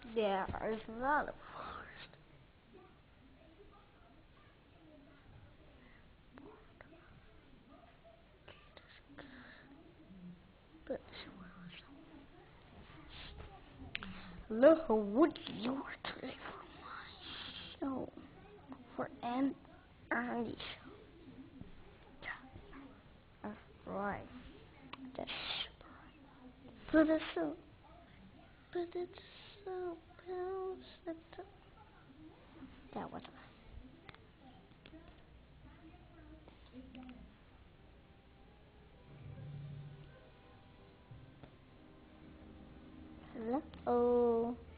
There is a lot of forest. But look, who would you today for my show? For an early show. That's right. That's right. But it's so. But it's so close. That was. Hello.